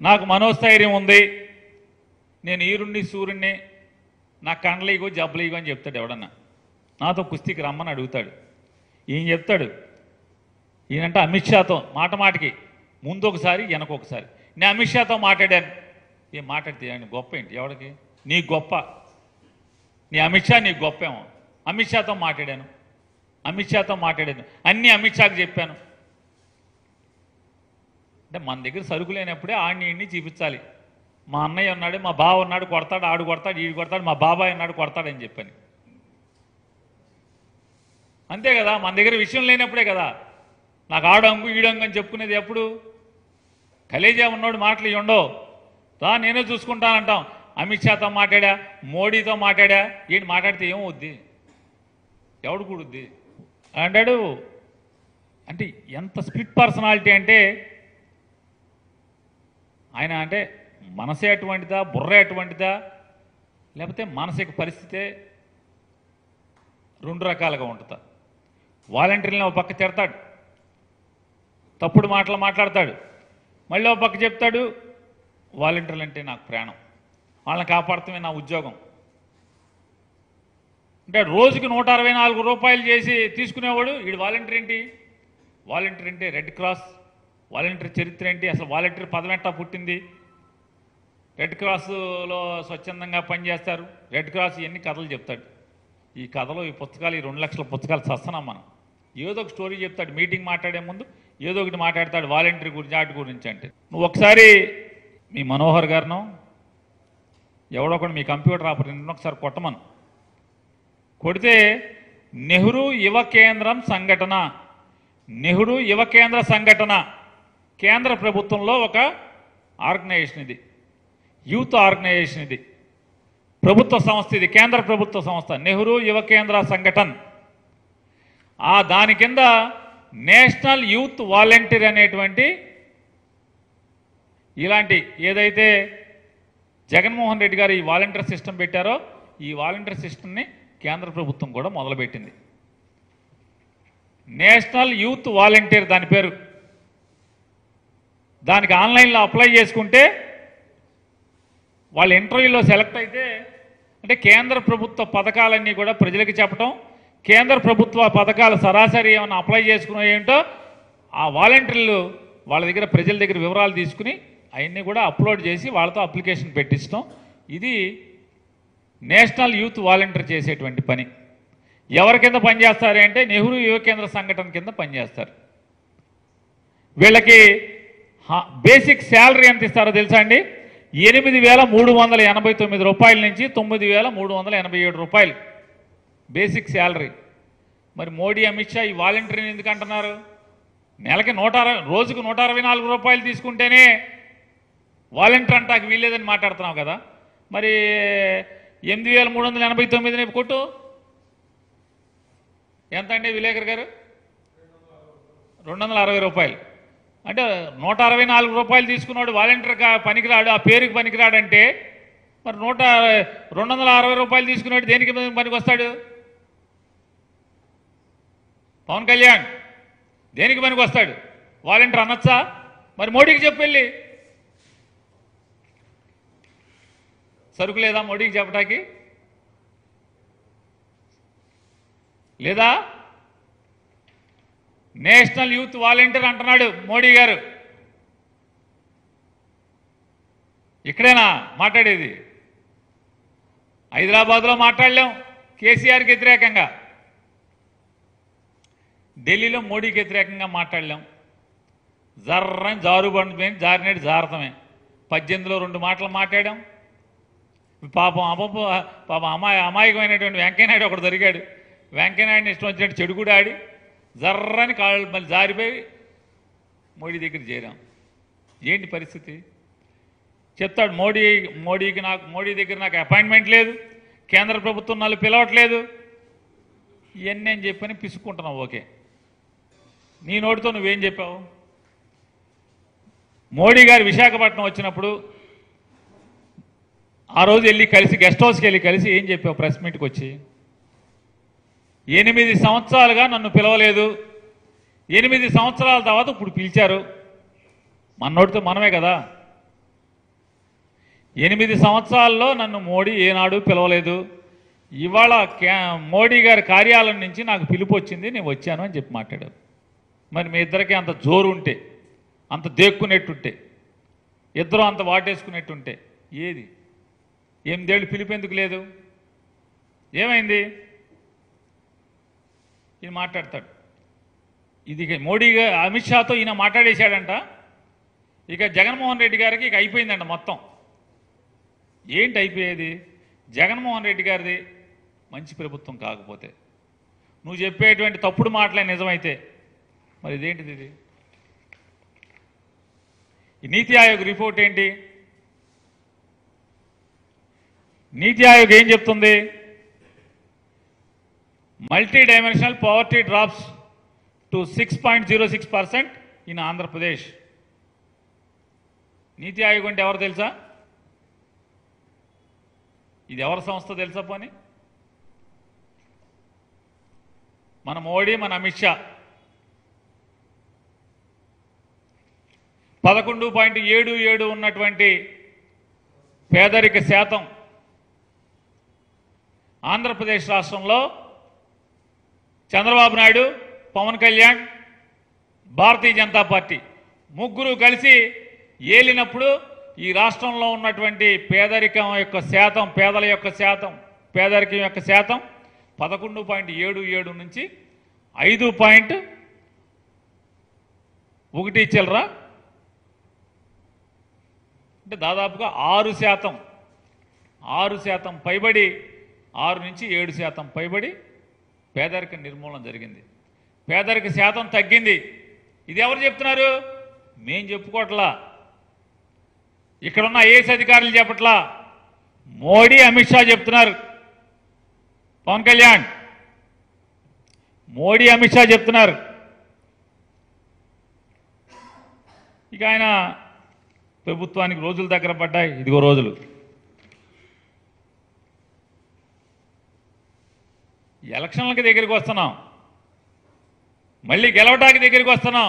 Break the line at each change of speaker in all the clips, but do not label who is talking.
నాకు మనోస్థైర్యం ఉంది, నేను ఈరుణ్ణి సూర్యుణ్ణి, నాకు కండలు ఇగో జబ్బలు ఇగో అని చెప్తాడు. ఎవడన్నా నాతో కుస్తీకి రమ్మని అడుగుతాడు. ఈయన చెప్తాడు, ఈయనంటే అమిత్ షాతో మాట మాటకి ముందు ఒకసారి వెనకొకసారి. నేను అమిత్ షాతో మాట్లాడాను. ఏం మాట్లాడితే ఆయన గొప్ప ఏంటి? ఎవడికి? నీకు గొప్ప, నీ అమిత్ షా నీకు గొప్పేమో. అమిత్ షాతో మాట్లాడాను, అమిత్ షాతో మాట్లాడాను, అన్నీ అమిత్ షాకి చెప్పాను. అంటే మన దగ్గర సరుకు లేనప్పుడే ఆడిని ఈడిని చూపించాలి. మా అన్నయ్య ఉన్నాడు, మా బావ ఉన్నాడు, కొడతాడు, ఆడు కొడతాడు, ఈడు కొడతాడు, మా బాబాయ్ ఉన్నాడు కొడతాడని చెప్పని. అంతే కదా, మన దగ్గర విషయం లేనప్పుడే కదా నాకు ఆడంగు ఈడంగు అని చెప్పుకునేది. ఎప్పుడు కలేజా ఉన్నోడు మాటలు ఇవి ఉండవు. రా నేనే చూసుకుంటానంటాం. అమిత్ షాతో మాట్లాడా, మోడీతో మాట్లాడా, ఏంటి మాట్లాడితే ఏమవుద్ది? ఎవడు కూడుద్ది అంటాడు. అంటే ఎంత స్ప్లిట్ పర్సనాలిటీ అంటే ఆయన, అంటే మనసే అటువంటిదా, బుర్ర అటువంటిదా, లేకపోతే మానసిక పరిస్థితే రెండు రకాలుగా ఉంటుందా? వాలంటీర్లను ఒక పక్క తిడతాడు, తప్పుడు మాటలు మాట్లాడతాడు, మళ్ళీ ఒక పక్క చెప్తాడు వాలంటీర్లు అంటే నాకు ప్రాణం, వాళ్ళని కాపాడటమే నా ఉద్యోగం. అంటే రోజుకి 164 రూపాయలు చేసి తీసుకునేవాడు వీడు వాలంటీర్ ఏంటి? వాలంటీర్ అంటే రెడ్ క్రాస్, వాలంటీర్ చరిత్ర ఏంటి, అసలు వాలంటీర్ పదం ఎట్టా పుట్టింది, రెడ్ క్రాస్లో స్వచ్ఛందంగా పనిచేస్తారు, రెడ్ క్రాస్ ఇవన్నీ కథలు చెప్తాడు. ఈ కథలు, ఈ పుస్తకాలు, ఈ 2 లక్షల పుస్తకాలు చస్తున్నాం మనం. ఏదో ఒక స్టోరీ చెప్తాడు, మీటింగ్ మాట్లాడే ముందు ఏదో ఒకటి మాట్లాడతాడు వాలంటీర్ గురించి, వాటి గురించి. అంటే నువ్వు ఒకసారి మీ మనోహర్ గారినో ఎవడో ఒకటి మీ కంప్యూటర్ ఆపరేటర్ ఒకసారి కొట్టమను. కొడితే నెహ్రూ యువ కేంద్రం సంఘటన, నెహ్రూ యువ కేంద్ర సంఘటన కేంద్ర ప్రభుత్వంలో ఒక ఆర్గనైజేషన్, ఇది యూత్ ఆర్గనైజేషన్, ఇది ప్రభుత్వ సంస్థ, ఇది కేంద్ర ప్రభుత్వ సంస్థ, నెహ్రూ యువ కేంద్ర సంఘటన. దాని కింద నేషనల్ యూత్ వాలంటీర్ అనేటువంటి ఇలాంటి ఏదైతే జగన్మోహన్ రెడ్డి గారు ఈ వాలంటీర్ సిస్టమ్ పెట్టారో ఈ వాలంటీర్ సిస్టమ్ని కేంద్ర ప్రభుత్వం కూడా మొదలుపెట్టింది. నేషనల్ యూత్ వాలంటీర్ దాని పేరు. దానికి ఆన్లైన్లో అప్లై చేసుకుంటే వాళ్ళు ఇంటర్వ్యూలో సెలెక్ట్ అయితే, అంటే కేంద్ర ప్రభుత్వ పథకాలన్నీ కూడా ప్రజలకు చెప్పడం, కేంద్ర ప్రభుత్వ పథకాలు సరాసరి ఏమైనా అప్లై చేసుకునే ఏంటో ఆ వాలంటీర్లు వాళ్ళ దగ్గర ప్రజల దగ్గర వివరాలు తీసుకుని అవన్నీ కూడా అప్లోడ్ చేసి వాళ్ళతో అప్లికేషన్ పెట్టించడం. ఇది నేషనల్ యూత్ వాలంటీర్ చేసేటువంటి పని. ఎవరి కింద పనిచేస్తారు అంటే నెహ్రూ యువ కేంద్ర సంఘటన కింద పనిచేస్తారు. వీళ్ళకి బేసిక్ శాలరీ ఎంత ఇస్తారో తెలుసా అండి? 8,389 రూపాయల నుంచి 9,387 రూపాయలు బేసిక్ శాలరీ. మరి మోడీ, అమిత్ షా ఈ వాలంటీర్ని ఎందుకు అంటున్నారు? నెలకి రోజుకు 164 రూపాయలు తీసుకుంటేనే వాలంటీర్ అంటాకు వీల్లేదని మాట్లాడుతున్నావు కదా. మరి 8,389 కొట్టు. ఎంత అండి విలేకర్ గారు? 260 రూపాయలు. అంటే 164 రూపాయలు తీసుకున్నాడు వాలంటీర్ పనికిరాడు, ఆ పేరుకి పనికిరాడంటే మరి 260 రూపాయలు తీసుకున్నాడు దేనికి పనికి వస్తాడు? పవన్ కళ్యాణ్ దేనికి పనికి వస్తాడు? వాలంటీర్ అనొచ్చా? మరి మోడీకి చెప్పెళ్ళి. సరుకు లేదా మోడీకి చెప్పటానికి? లేదా? నేషనల్ యూత్ వాలంటీర్ అంటున్నాడు మోడీ గారు. ఇక్కడేనా మాట్లాడేది? హైదరాబాద్లో మాట్లాడలేం కేసీఆర్కి వ్యతిరేకంగా, ఢిల్లీలో మోడీకి వ్యతిరేకంగా మాట్లాడలేం. జర్రని జారుబండి జారినేటి జారతమే. 18లో 2 మాటలు మాట్లాడాం. పాపం అమాయకమైనటువంటి వెంకయ్యనాయుడు ఒకడు దొరికాడు. వెంకయ్యనాయుడిని ఇష్టం వచ్చినట్టు చెడు కూడా ఆడి జర్రని కాళ్ళు మళ్ళీ జారిపోయి మోడీ దగ్గర చేరాం. ఏంటి పరిస్థితి? చెప్తాడు మోడీ దగ్గర నాకు అపాయింట్మెంట్ లేదు, కేంద్ర ప్రభుత్వం నన్ను పిలవట్లేదు, ఇవన్నీ అని చెప్పని పిసుక్కుంటున్నావు. ఓకే, నీ నోటితో నువ్వేం చెప్పావు? మోడీ గారు విశాఖపట్నం వచ్చినప్పుడు ఆ రోజు వెళ్ళి కలిసి గెస్ట్ హౌస్కి వెళ్ళి కలిసి ఏం చెప్పావు? ప్రెస్ మీట్కి వచ్చి 8 సంవత్సరాలుగా నన్ను పిలవలేదు, 8 సంవత్సరాల తర్వాత ఇప్పుడు పిలిచారు. మన నోటితో మనమే కదా 8 సంవత్సరాల్లో నన్ను మోడీ ఏనాడు పిలవలేదు. ఇవాళ మోడీ గారి కార్యాలయం నుంచి నాకు పిలుపు వచ్చింది, నేను వచ్చాను అని చెప్పి మాట్లాడారు. మరి మీ ఇద్దరికి అంత జోరు ఉంటే, అంత దేక్కునేట్టుంటే, ఇద్దరు అంత వాటేసుకునేట్టుంటే ఏది 8 ఏళ్ళు పిలుపు ఎందుకు లేదు? ఏమైంది? ఈయన మాట్లాడతాడు. ఇది మోడీ అమిత్ షాతో ఈయన మాట్లాడేశాడంట. ఇక జగన్మోహన్ రెడ్డి గారికి ఇక అయిపోయిందంట మొత్తం. ఏంటి అయిపోయేది? జగన్మోహన్ రెడ్డి గారిది మంచి ప్రభుత్వం కాకపోతే, నువ్వు చెప్పేటువంటి తప్పుడు మాటలే నిజమైతే మరి ఇదేంటిది? ఇది ఈ నీతి ఆయోగ్ రిపోర్ట్ ఏంటి? నీతి ఆయోగ్ ఏం చెప్తుంది? Multi dimensional poverty drops to 6.06% in Andhra Pradesh. NITI Aayog అంటే ఎవరు తెలుసా? ఇది ఎవరి సంస్థ తెలుసా? పోనీ మన మోడీ, మన అమిత్ షా 11.77 ఉన్నటువంటి పేదరిక శాతం ఆంధ్రప్రదేశ్ రాష్ట్రంలో చంద్రబాబు నాయుడు, పవన్ కళ్యాణ్, భారతీయ జనతా పార్టీ ముగ్గురు కలిసి ఏలినప్పుడు ఈ రాష్ట్రంలో ఉన్నటువంటి పేదరికం యొక్క శాతం, పేదల యొక్క శాతం, పేదరికం యొక్క శాతం 11.77 నుంచి 5.1 చిల్లర, అంటే దాదాపుగా 6% పైబడి, 6 నుంచి 7% పైబడి పేదరిక నిర్మూలన జరిగింది. పేదరిక శాతం తగ్గింది. ఇది ఎవరు చెప్తున్నారు? మేం చెప్పుకోవట్లా, ఇక్కడున్న ఐఏఎస్ అధికారులు చెప్పట్లా, మోడీ, అమిత్ షా చెప్తున్నారు. పవన్ కళ్యాణ్, మోడీ, అమిత్ షా చెప్తున్నారు. ఇక ఆయన ప్రభుత్వానికి రోజుల దగ్గర పడ్డాయి. ఇదిగో రోజులు. ఎలక్షన్లకి దగ్గరికి వస్తున్నాం, మళ్ళీ గెలవటానికి దగ్గరికి వస్తున్నాం.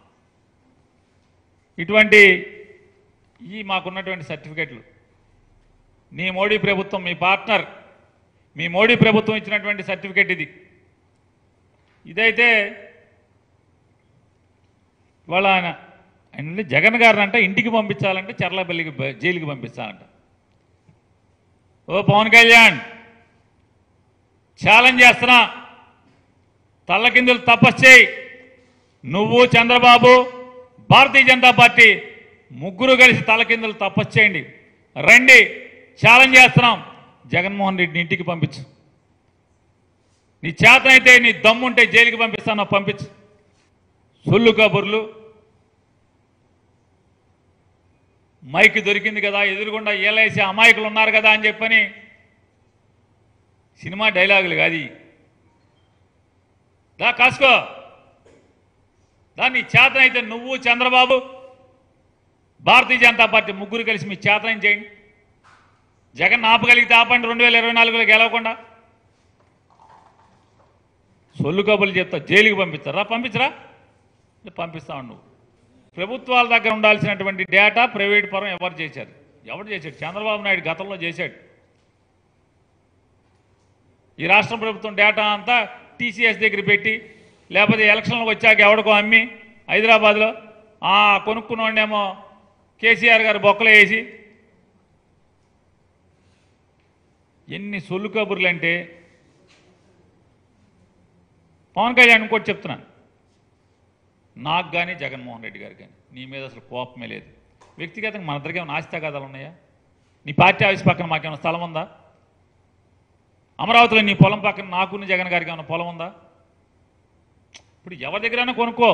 ఇటువంటి మాకున్నటువంటి సర్టిఫికెట్లు, నీ మోడీ ప్రభుత్వం, మీ పార్ట్నర్, మీ మోడీ ప్రభుత్వం ఇచ్చినటువంటి సర్టిఫికెట్ ఇది. ఇదైతే ఇవాళ ఆయన జగన్ గారిని అంటే ఇంటికి పంపించాలంటే చర్లపల్లికి జైలుకి పంపించాలంట. ఓ పవన్ కళ్యాణ్, ఛాలెంజ్ చేస్తున్నా, తల్లకిందులు తపస్సు చేయి. నువ్వు, చంద్రబాబు, భారతీయ జనతా పార్టీ ముగ్గురు కలిసి తలకిందులు తపస్సు చేయండి. రండి, ఛాలెంజ్ చేస్తున్నాం. జగన్మోహన్ రెడ్డిని ఇంటికి పంపించు. నీ చేతనైతే, నీ దమ్ముంటే జైలుకి పంపిస్తాను, పంపించు. సొల్లు కబుర్లు, మైక్ దొరికింది కదా, ఎదురుగుండా ఏలేసి అమాయకులు ఉన్నారు కదా అని చెప్పని సినిమా డైలాగులు కాదు. దా కాసుకో, దాన్ని చేతనైతే నువ్వు, చంద్రబాబు, భారతీయ జనతా పార్టీ ముగ్గురు కలిసి మీ చేతనం చేయండి. జగన్ ఆపగలిగితే ఆపండి, 2024లో గెలవకుండా. సొల్లు కబుర్లు చెప్తా, జైలుకి పంపిస్తారా? పంపించరా? పంపిస్తావు. నువ్వు ప్రభుత్వాల దగ్గర ఉండాల్సినటువంటి డేటా ప్రైవేట్ పరం ఎవరు చేశారు? చంద్రబాబు నాయుడు గతంలో చేశాడు. ఈ రాష్ట్ర ప్రభుత్వం డేటా అంతా టీసీఎస్ దగ్గర పెట్టి, లేకపోతే ఎలక్షన్లకు వచ్చాక ఎవడికో అమ్మి హైదరాబాద్లో కొనుక్కున్నోడేమో కేసీఆర్ గారు బొక్కలు వేసి, ఎన్ని సొల్లు కబుర్లు అంటే. పవన్ కళ్యాణ్ ఇంకోటి చెప్తున్నాను, నాకు కానీ జగన్మోహన్ రెడ్డి గారు కానీ నీ మీద అసలు కోపమే లేదు. వ్యక్తిగతంగా మన ఇద్దరికి ఏమైనా ఆస్తిగాదాలు ఉన్నాయా? నీ పార్టీ ఆఫీస్ పక్కన మాకేమైనా స్థలం ఉందా? అమరావతిలో నీ పొలం పక్కన నాకున్న జగన్ గారికి ఏమైనా పొలం ఉందా? ఇప్పుడు ఎవరి దగ్గరైనా కొనుక్కో.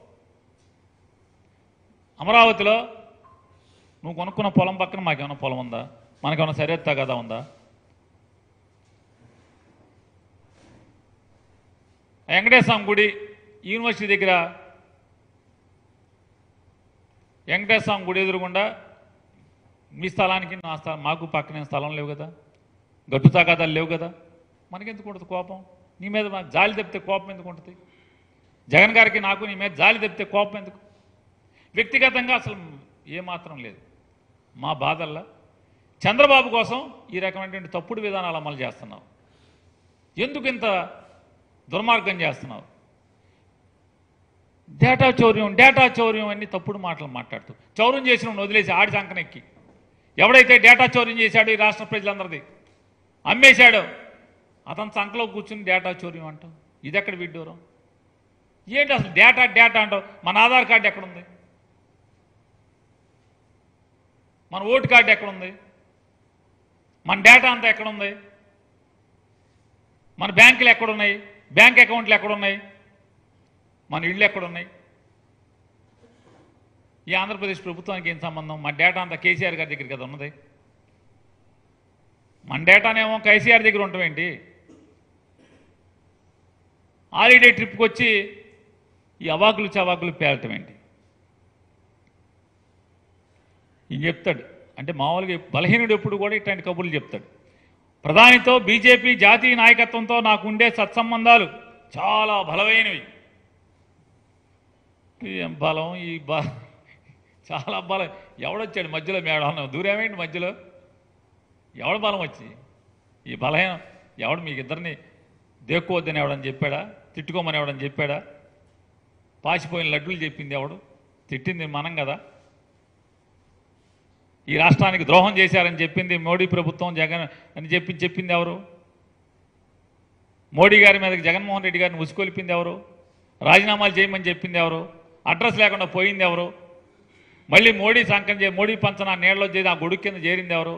అమరావతిలో నువ్వు కొనుక్కున్న పొలం పక్కన మాకేమైనా పొలం ఉందా? మనకేమైనా సరిహద్దు తగాదా ఉందా? వెంకటేశ్వర స్వామి గుడి యూనివర్సిటీ దగ్గర, వెంకటేశ్వర స్వామి గుడి ఎదురుగుండా మీ స్థలానికి నా స్థలం, మాకు పక్కనే స్థలం లేవు కదా, గట్టు తగాదాలు లేవు కదా, మనకెందుకు ఉంటుంది కోపం? నీ మీద జాలి తప్పితే కోపం ఎందుకు ఉంటుంది? జగన్ గారికి నాకు నీ మీద జాలి తప్పితే కోపం ఎందుకు? వ్యక్తిగతంగా అసలు ఏమాత్రం లేదు. మా బాధల్లో చంద్రబాబు కోసం ఈ రకమైనటువంటి తప్పుడు విధానాలు అమలు చేస్తున్నావు. ఎందుకు ఇంత దుర్మార్గం చేస్తున్నావు? డేటా చౌర్యం అన్ని తప్పుడు మాటలు మాట్లాడుతూ చౌర్యం చేసిన వదిలేసి ఆడి సంకనెక్కి ఎవడైతే డేటా చౌర్యం చేశాడో ఈ రాష్ట్ర ప్రజలందరిది అమ్మేశాడో అతను సంకలో కూర్చుని డేటా చౌర్యం అంటావు. ఇది ఎక్కడ విడ్డూరం? ఏంటి అసలు డేటా అంటావు? మన ఆధార్ కార్డు ఎక్కడుంది? మన ఓటు కార్డు ఎక్కడుంది? మన డేటా అంతా ఎక్కడుంది? మన బ్యాంకులు ఎక్కడున్నాయి? బ్యాంక్ అకౌంట్లు ఎక్కడున్నాయి? మన ఇళ్ళు ఎక్కడున్నాయి? ఈ ఆంధ్రప్రదేశ్ ప్రభుత్వానికి ఏం సంబంధం? మన డేటా అంతా కేసీఆర్ గారి దగ్గర కదా ఉన్నది. మన డేటానేమో కేసీఆర్ దగ్గర ఉంటామేంటి? హాలిడే ట్రిప్కి వచ్చి ఈ అవాకులు చవాకులు పేలటం ఏంటి? ఈయన చెప్తాడు అంటే మామూలుగా బలహీనుడు ఎప్పుడు కూడా ఇట్లాంటి కబుర్లు చెప్తాడు. ప్రధానితో బీజేపీ జాతీయ నాయకత్వంతో నాకుండే సత్సంబంధాలు చాలా బలమైనవి. ఏం బలం? చాలా బలం. ఎవడొచ్చాడు మధ్యలో? మేడం దూరేమేంటి మధ్యలో? ఎవడ బలం వచ్చి ఈ బలహీనం? ఎవడు మీకు ఇద్దరిని దేక్కోవద్దని ఎవడని చెప్పాడా? తిట్టుకోమని ఎవడని చెప్పాడా? పాసిపోయిన లడ్డూలు చెప్పింది ఎవడు? తిట్టింది మనం కదా. ఈ రాష్ట్రానికి ద్రోహం చేశారని చెప్పింది మోడీ ప్రభుత్వం, జగన్ అని చెప్పింది ఎవరు? మోడీ గారి మీదకి జగన్మోహన్ రెడ్డి గారిని ఉసుకొలిపింది ఎవరు? రాజీనామాలు చేయమని చెప్పింది ఎవరు? అడ్రస్ లేకుండా పోయింది ఎవరు? మళ్ళీ మోడీ పంచన నీళ్ళలో చేసి ఆ గొడుగు కింద చేరింది ఎవరు?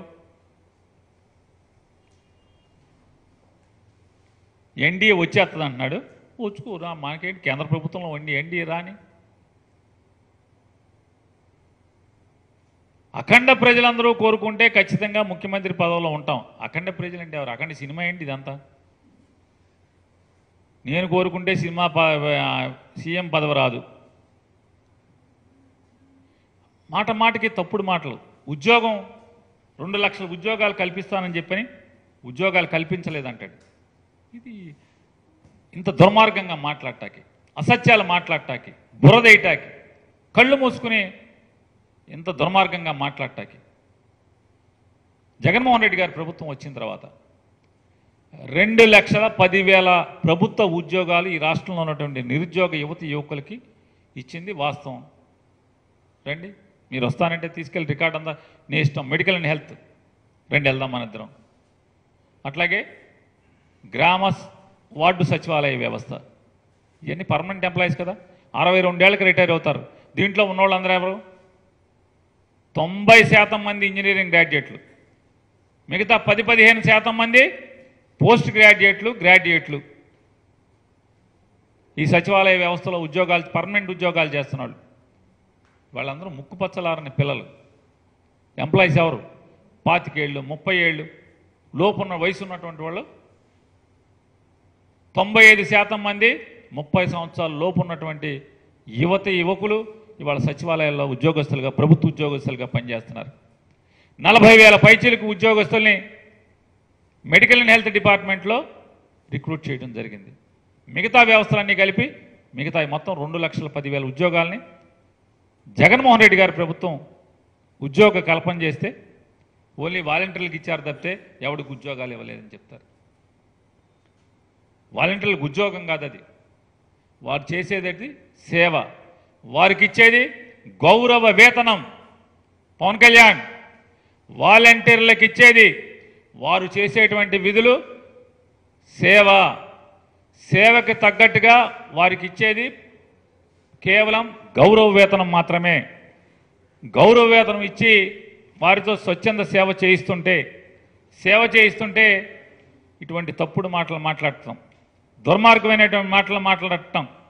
ఎన్డీఏ వచ్చేస్తుంది అంటున్నాడు. వచ్చుకోరా, మనకేంటి? కేంద్ర ప్రభుత్వంలో ఎన్డీఏ రాని. అఖండ ప్రజలందరూ కోరుకుంటే ఖచ్చితంగా ముఖ్యమంత్రి పదవిలో ఉంటాం. అఖండ ప్రజలంటే ఎవరు? అఖండ సినిమా ఏంటి ఇదంతా? నేను కోరుకుంటే సీఎం పదవి రాదు. మాటకి తప్పుడు మాటలు. ఉద్యోగం 2 లక్షల ఉద్యోగాలు కల్పిస్తానని చెప్పని ఉద్యోగాలు కల్పించలేదంటాడు. ఇది ఇంత దుర్మార్గంగా మాట్లాడటానికి, అసత్యాలు మాట్లాడటానికి, బురదేయటానికి, కళ్ళు మూసుకుని ఇంత దుర్మార్గంగా మాట్లాడటానికి జగన్మోహన్ రెడ్డి గారి ప్రభుత్వం వచ్చిన తర్వాత 2,10,000 ప్రభుత్వ ఉద్యోగాలు ఈ రాష్ట్రంలో ఉన్నటువంటి నిరుద్యోగ యువకులకి ఇచ్చింది వాస్తవం. రండి, మీరు వస్తానంటే తీసుకెళ్ళి రికార్డ్ అంతా నీ ఇష్టం. మెడికల్ అండ్ హెల్త్ రండి, వెళ్దాం మన ఇద్దరం. అట్లాగే గ్రామ వార్డు సచివాలయ వ్యవస్థ, ఇవన్నీ పర్మనెంట్ ఎంప్లాయీస్ కదా. 62 ఏళ్ళకి రిటైర్ అవుతారు. దీంట్లో ఉన్నవాళ్ళందరూ ఎవరు? 90% మంది ఇంజనీరింగ్ గ్రాడ్యుయేట్లు, మిగతా 10-15% మంది పోస్ట్ గ్రాడ్యుయేట్లు. ఈ సచివాలయ వ్యవస్థలో ఉద్యోగాలు, పర్మనెంట్ ఉద్యోగాలు చేస్తున్నాడు. వాళ్ళందరూ ముక్కుపచ్చలారని పిల్లలు. ఎంప్లాయీస్ ఎవరు? 25 ఏళ్ళు, 30 ఏళ్ళు లోపున్న వయసు ఉన్నటువంటి వాళ్ళు 95% మంది 30 సంవత్సరాల లోపు ఉన్నటువంటి యువకులు ఇవాళ సచివాలయాల్లో ఉద్యోగస్తులుగా, ప్రభుత్వ ఉద్యోగస్తులుగా పనిచేస్తున్నారు. 40,000 పైచీలకు ఉద్యోగస్తుల్ని మెడికల్ అండ్ హెల్త్ డిపార్ట్మెంట్లో రిక్రూట్ చేయడం జరిగింది. మిగతా వ్యవస్థలన్నీ కలిపి మిగతా మొత్తం 2,10,000 ఉద్యోగాల్ని జగన్మోహన్ రెడ్డి గారి ప్రభుత్వం ఉద్యోగ కల్పన చేస్తే ఓన్లీ వాలంటీర్లకు ఇచ్చారు తప్పితే ఎవరికి ఉద్యోగాలు ఇవ్వలేదని చెప్తారు. వాలంటీర్లకు ఉద్యోగం కాదు అది. వారు చేసేది సేవ. వారికి ఇచ్చేది గౌరవ వేతనం. పవన్ కళ్యాణ్, వాలంటీర్లకు ఇచ్చేది వారు చేసేటువంటి విధులు సేవ. సేవకి తగ్గట్టుగా వారికి ఇచ్చేది కేవలం గౌరవ వేతనం మాత్రమే. గౌరవ వేతనం ఇచ్చి వారితో స్వచ్ఛంద సేవ చేయిస్తుంటే ఇటువంటి తప్పుడు మాటలు మాట్లాడటం, దుర్మార్గమైనటువంటి మాటలు మాట్లాడటం